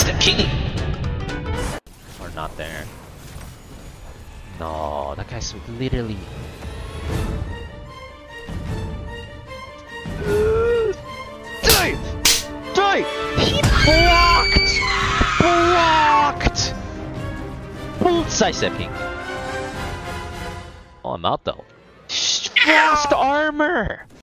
the king! Or not there. No, that guy's literally... Die! Die! He blocked! Blocked! Side-stepping. Oh, I'm out though. Fast armor!